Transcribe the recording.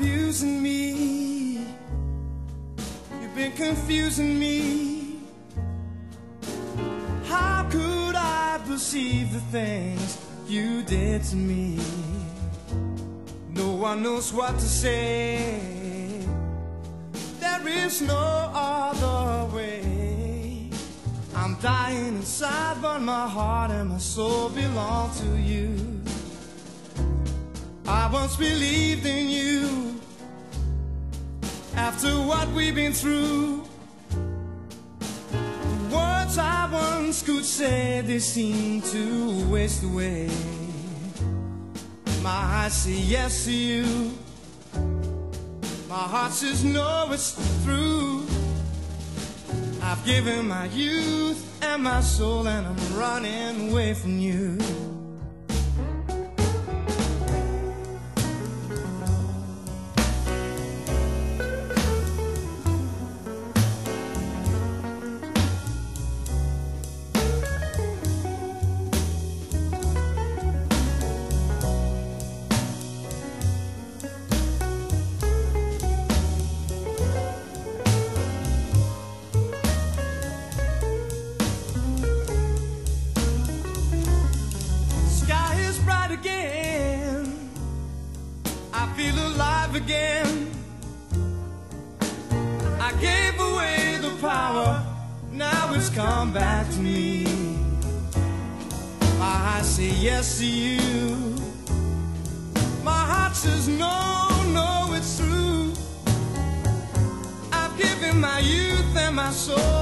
abusing me. You've been confusing me. How could I perceive the things you did to me? No one knows what to say. There is no other way. I'm dying inside, but my heart and my soul belong to you. I once believed in you. After what we've been through, the words I once could say, they seem to waste away. My eyes say yes to you. My heart says no, it's through. I've given my youth and my soul, and I'm running away from you. Again, I feel alive again. I gave away the power, now it's come back to me. My eyes say yes to you. My heart says no, no, it's true. I've given my youth and my soul,